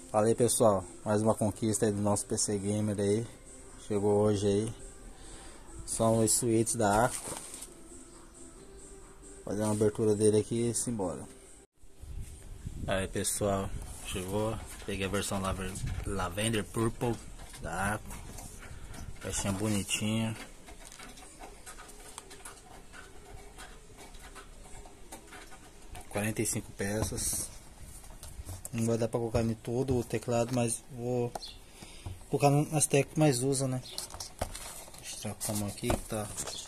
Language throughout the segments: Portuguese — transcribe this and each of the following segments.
Fala aí, pessoal, mais uma conquista aí do nosso PC Gamer aí. Chegou hoje aí. São os suítes da Aqua. Fazer uma abertura dele aqui e se embora. Aí, pessoal, chegou. Peguei a versão Lavender Purple da Aqua. Caixinha bonitinha. $45. Não vai dar pra colocar em todo o teclado, mas vou colocar nas teclas que mais usa, né? Mostrar como aqui que tá.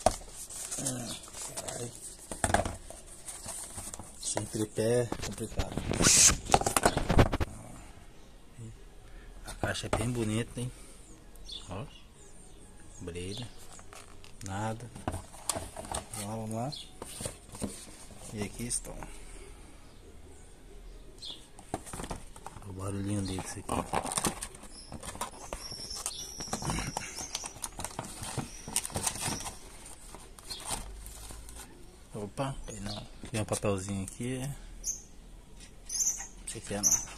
Sem tripé, complicado. A caixa é bem bonita, hein? Ó, brilha, nada. Vamos lá. E aqui estão. O barulhinho dele, isso aqui. Opa, não. Tem um papelzinho aqui. Não sei o que é, não.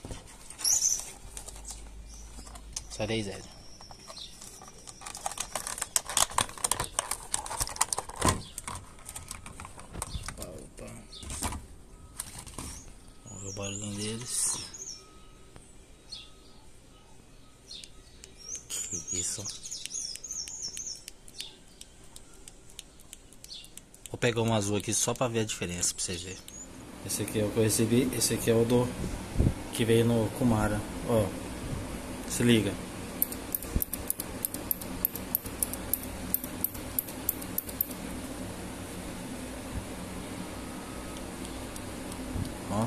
Sai daí, Zé. Opa. Vamos ver o barulhinho deles. Que isso. Vou pegar um azul aqui só pra ver a diferença, pra vocês verem. Esse aqui é o que eu recebi, esse aqui é o do que veio no Kumara. Ó, se liga. Ó.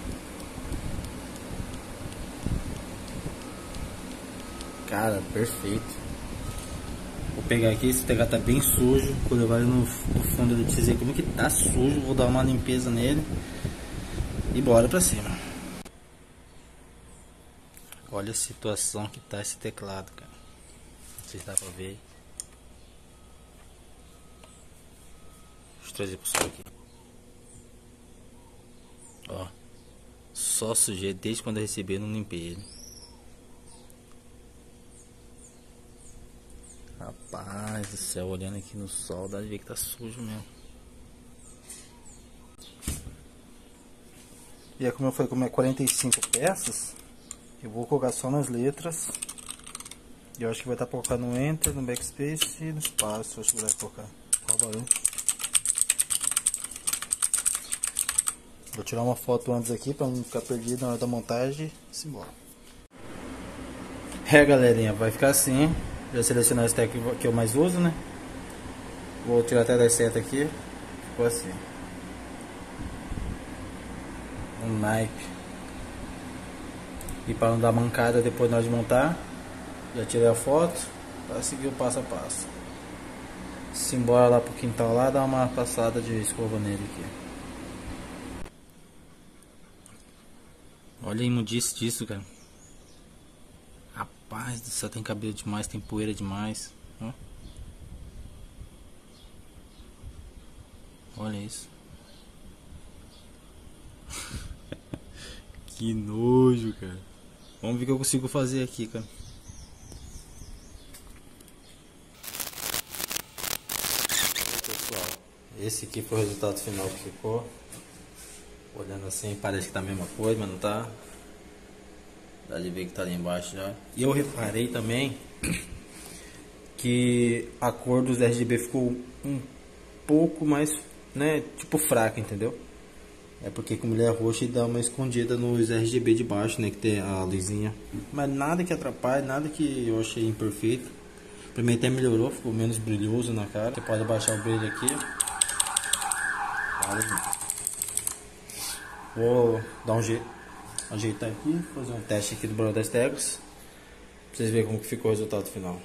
Cara, perfeito. Vou pegar aqui, esse teclado tá bem sujo. Vou levar ele no fundo de dizer como que tá sujo. Vou dar uma limpeza nele e bora pra cima. Olha a situação que tá esse teclado, cara. Não sei se dá pra ver. Deixa eu trazer pro sol aqui. Ó, só sujeira. Desde quando eu recebi, eu não limpei ele. Rapaz do céu, olhando aqui no sol, dá de ver que tá sujo mesmo. E é como eu falei, como é 45 peças, eu vou colocar só nas letras. E eu acho que vai estar pra colocar no Enter, no Backspace e no Espaço. Acho que vai colocar. Qual barulho? Vou tirar uma foto antes aqui pra não ficar perdido na hora da montagem e se embora. Galerinha, vai ficar assim. Já selecionar esse tag que eu mais uso, né? Vou tirar até das setas aqui. Ficou assim. Um naipe. E para não dar mancada depois na hora de montar, já tirei a foto para seguir o passo a passo. Se embora lá pro quintal lá, dar uma passada de escova nele aqui. Olha a imundice disso, cara. Rapaz do céu, tem cabelo demais, tem poeira demais. Ó. Olha isso. Que nojo, cara. Vamos ver o que eu consigo fazer aqui, cara. Pessoal, esse aqui foi o resultado final que ficou. Olhando assim, parece que tá a mesma coisa, mas não tá. Dá de ver que tá ali embaixo já. E eu reparei também que a cor dos RGB ficou um pouco mais, né, tipo fraca, entendeu? É porque como ele é roxo, ele dá uma escondida nos RGB de baixo, né, que tem a luzinha. Mas nada que atrapalhe, nada que eu achei imperfeito. Pra mim até melhorou, ficou menos brilhoso na cara. Você pode abaixar o brilho aqui. Vou dar um jeito. Ajeitar aqui, fazer um teste aqui do barulho das teclas pra vocês verem como que ficou o resultado final.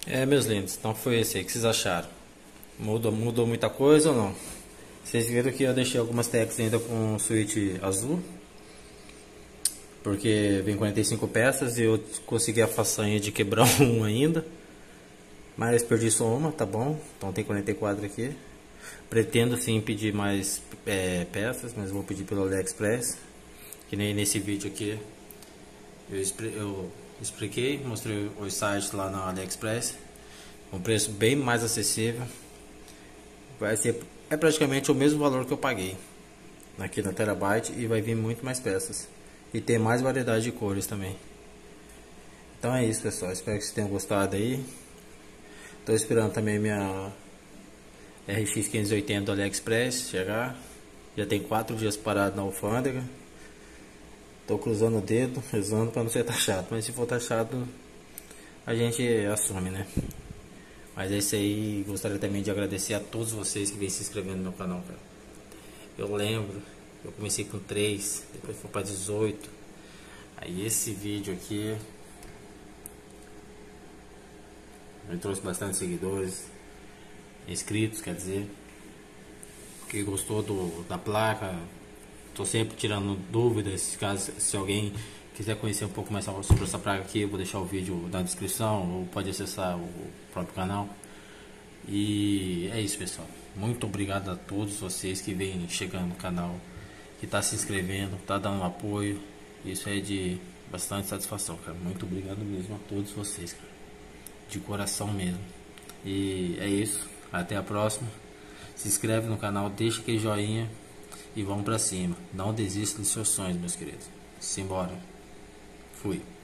Meus lindos, então foi esse aí. O que vocês acharam? Mudou muita coisa ou não? Vocês viram que eu deixei algumas teclas ainda com switch azul, porque vem 45 peças e eu consegui a façanha de quebrar um ainda, mas perdi só uma, tá bom? Então tem 44 aqui. Pretendo sim pedir mais peças, mas vou pedir pelo AliExpress, que nem nesse vídeo aqui eu expliquei, mostrei os sites lá na AliExpress, um preço bem mais acessível. Vai ser praticamente o mesmo valor que eu paguei aqui na Terabyte, e vai vir muito mais peças e tem mais variedade de cores também. Então é isso, pessoal, espero que vocês tenham gostado aí. Tô esperando também minha RX 580 do AliExpress chegar. Já tem 4 dias parado na alfândega. Tô cruzando o dedo, rezando para não ser taxado, mas se for taxado a gente assume, né? Mas é isso aí. Gostaria também de agradecer a todos vocês que vêm se inscrevendo no meu canal, cara. Eu lembro, eu comecei com 3, depois foi para 18. Aí esse vídeo aqui me trouxe bastante seguidores, inscritos, quer dizer, que gostou da placa. Tô sempre tirando dúvidas, caso se alguém quiser conhecer um pouco mais sobre essa placa aqui, eu vou deixar o vídeo na descrição, ou pode acessar o próprio canal. E é isso, pessoal. Muito obrigado a todos vocês que vêm chegando no canal, que tá se inscrevendo, tá dando apoio. Isso é de bastante satisfação, cara. Muito obrigado mesmo a todos vocês, cara. De coração mesmo. E é isso. Até a próxima. Se inscreve no canal, deixa aquele joinha e vamos pra cima. Não desista dos seus sonhos, meus queridos. Simbora. Fui.